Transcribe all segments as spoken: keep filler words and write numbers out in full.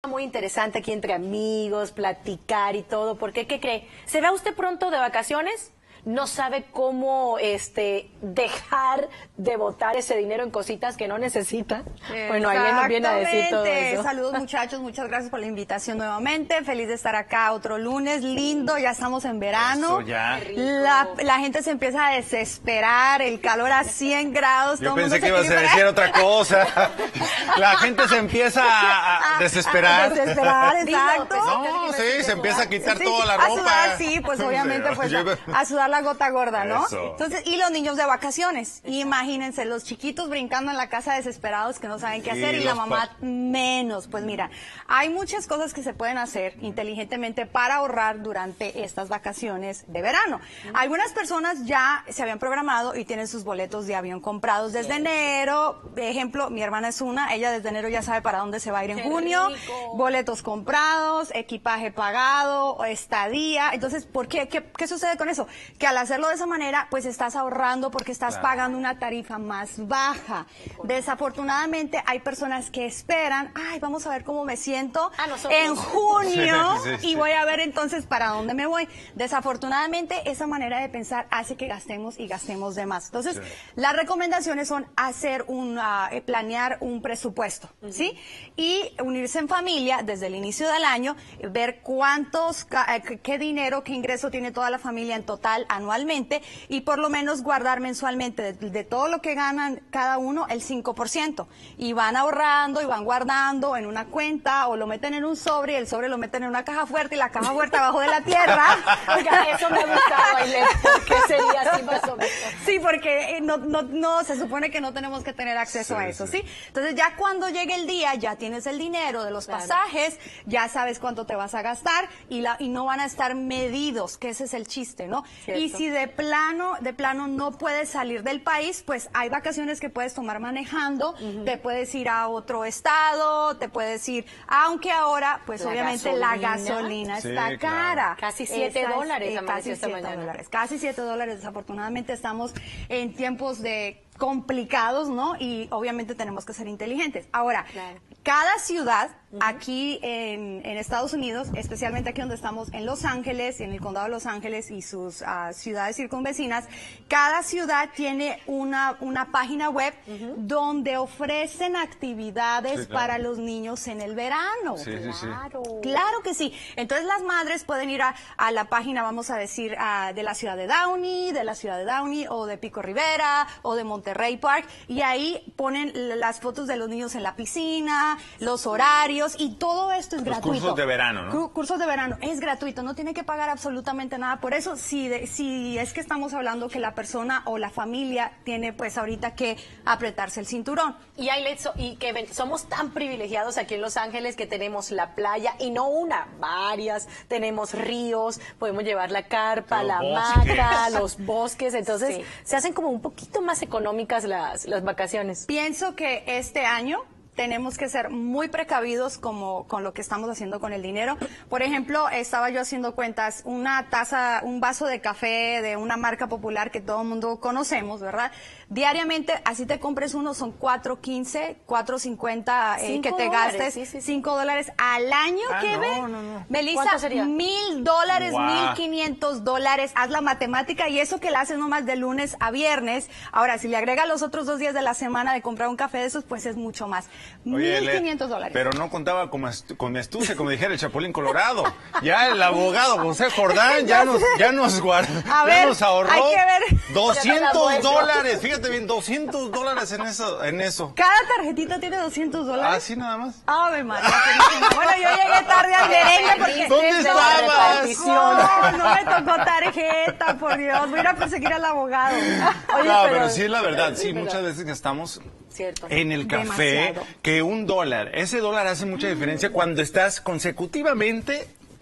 Muy interesante aquí entre amigos, platicar y todo, porque ¿qué cree? ¿Se va usted pronto de vacaciones? No sabe cómo este dejar de botar ese dinero en cositas que no necesita. Bueno, Ailén nos viene a decir todo eso. Saludos, muchachos, muchas gracias por la invitación nuevamente. Feliz de estar acá otro lunes, lindo, ya estamos en verano. Eso ya. La, la gente se empieza a desesperar, el calor a cien grados. Yo todo pensé que mundo ibas a decir otra cosa. La gente se empieza a, a desesperar. A desesperar, exacto. No, sí, se empieza a quitar Sí, toda la a ropa. sudar, sí, pues obviamente pues a, a sudar la gota gorda, ¿no? Eso. Entonces, y los niños de vacaciones. Imagínense, los chiquitos brincando en la casa desesperados que no saben qué hacer, Sí, y la los mamá pa- menos. Pues mira, hay muchas cosas que se pueden hacer inteligentemente para ahorrar durante estas vacaciones de verano. Algunas personas ya se habían programado y tienen sus boletos de avión comprados desde enero. De ejemplo, mi hermana es una, ella desde enero ya sabe para dónde se va a ir en Qué junio. rico. Boletos comprados, equipaje pagado, estadía. Entonces, ¿por qué? ¿Qué, qué sucede con eso? Que al hacerlo de esa manera, pues estás ahorrando porque estás Claro. pagando una tarifa más baja. Desafortunadamente, hay personas que esperan, ay, vamos a ver cómo me siento Ah, nosotros. en junio Sí, sí, sí. y voy a ver entonces para dónde me voy. Desafortunadamente, esa manera de pensar hace que gastemos y gastemos de más. Entonces, Sí. las recomendaciones son hacer un, ah, eh, planear un presupuesto, ¿sí? Y unirse en familia desde el inicio del año, eh, ver cuántos, ca- eh, qué- qué dinero, qué ingreso tiene toda la familia en total anualmente, y por lo menos guardar mensualmente de, de todo lo que ganan cada uno el cinco por ciento. Y van ahorrando y van guardando en una cuenta, o lo meten en un sobre y el sobre lo meten en una caja fuerte y la caja fuerte abajo de la tierra. Oiga, eso me gustaba, Ailén, porque sería así más o menos. Sí, porque eh, no, no, no, se supone que no tenemos que tener acceso Sí, a eso, sí. ¿sí? Entonces ya cuando llegue el día, ya tienes el dinero de los Claro. pasajes, ya sabes cuánto te vas a gastar, y, la, y no van a estar medidos, que ese es el chiste, ¿no? Cierto. Y si de plano, de plano no puedes salir del país, pues hay vacaciones que puedes tomar manejando, te puedes ir a otro estado, te puedes ir, aunque ahora, pues La obviamente la gasolina. gasolina Sí, está claro. cara. Casi siete Esa es, dólares eh, amaneció casi esta siete mañana. dólares. Casi siete dólares. Desafortunadamente estamos en tiempos de complicados, ¿no? Y obviamente tenemos que ser inteligentes. Ahora, Claro. cada ciudad aquí en, en Estados Unidos, especialmente aquí donde estamos en Los Ángeles, en el condado de Los Ángeles y sus ah, ciudades circunvecinas, cada ciudad tiene una, una página web donde ofrecen actividades Sí, claro. para los niños en el verano. Sí, sí, sí. Claro. Claro que sí. Entonces las madres pueden ir a, a la página, vamos a decir, ah, de la ciudad de Downey, de la ciudad de Downey, o de Pico Rivera, o de Monterrey Park, y ahí ponen l- las fotos de los niños en la piscina, los horarios, y todo esto es Los gratuito. cursos de verano, ¿no? Cu- Cursos de verano, es gratuito, no tiene que pagar absolutamente nada. Por eso, si, de- si es que estamos hablando que la persona o la familia tiene pues ahorita que apretarse el cinturón. Y Ailén, so- y que ven- somos tan privilegiados aquí en Los Ángeles que tenemos la playa, y no una, varias, tenemos ríos, podemos llevar la carpa, Los la bosques. hamaca, los bosques, entonces Sí. se hacen como un poquito más económicas las, las vacaciones. Pienso que este año tenemos que ser muy precavidos como con lo que estamos haciendo con el dinero. Por ejemplo, estaba yo haciendo cuentas, una taza, un vaso de café de una marca popular que todo el mundo conocemos, ¿verdad? Diariamente, así te compres uno, son cuatro quince, cuatro cincuenta eh, Cinco que te dólares, gastes, sí, sí, sí. cinco dólares al año, Ah, que no, ve. no, no. Melissa, ¿Cuánto sería? mil dólares, Guau. mil quinientos dólares, haz la matemática, y eso que la haces nomás de lunes a viernes. Ahora, si le agrega los otros dos días de la semana de comprar un café de esos, pues es mucho más. Oye, mil Le- quinientos dólares. Pero no contaba con, astu- con mi astucia, como dijera el Chapulín Colorado. Ya el abogado José Jordán ya nos, ya nos guardó, A ya ver, nos ahorró hay que ver. doscientos dólares. Fíjate bien, doscientos dólares en eso, en eso. Cada tarjetita tiene doscientos dólares. Así nada más. Ave María Purísima. Bueno, yo llegué tarde al merengue porque... ¿Dónde Desde estabas? la repartición. No, no me tocó tarjeta, por Dios. Voy a ir a perseguir al abogado. Oye, no, pero- pero, sí es la verdad. Sí, es verdad. muchas veces gastamos Cierto. en el café Demasiado. que un dólar. Ese dólar hace mucha diferencia cuando estás consecutivamente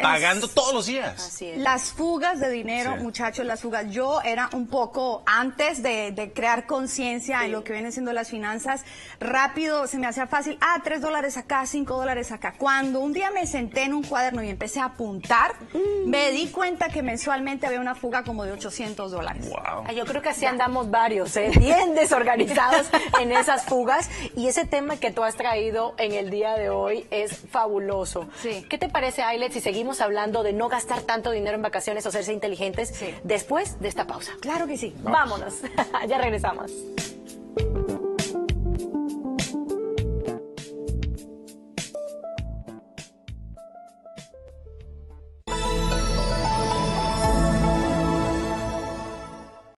pagando todos los días. Así es. Las fugas de dinero, Sí. muchachos, las fugas. Yo era un poco, antes de, de crear conciencia Sí. en lo que vienen siendo las finanzas, rápido se me hacía fácil, ah, tres dólares acá, cinco dólares acá. Cuando un día me senté en un cuaderno y empecé a apuntar, mm. me di cuenta que mensualmente había una fuga como de ochocientos dólares. Wow. Ay, yo creo que así andamos varios, ¿eh? Bien desorganizados en esas fugas. Y ese tema que tú has traído en el día de hoy es fabuloso. Sí. ¿Qué te parece, Ailet, si seguimos hablando de no gastar tanto dinero en vacaciones o hacerse inteligentes Sí. después de esta pausa? Claro que sí. Vámonos. Ya regresamos.